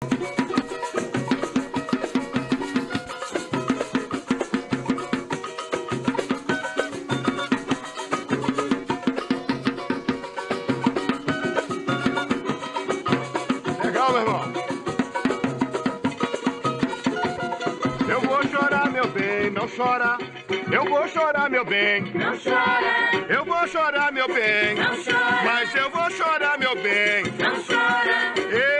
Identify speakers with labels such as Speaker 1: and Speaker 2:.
Speaker 1: Legal, meu irmão. Eu vou chorar, meu bem, não chora. Eu vou chorar, meu bem,
Speaker 2: Não chora,
Speaker 1: eu vou chorar, meu bem,
Speaker 2: não chora,
Speaker 1: mas eu vou chorar, meu bem.
Speaker 2: não chora.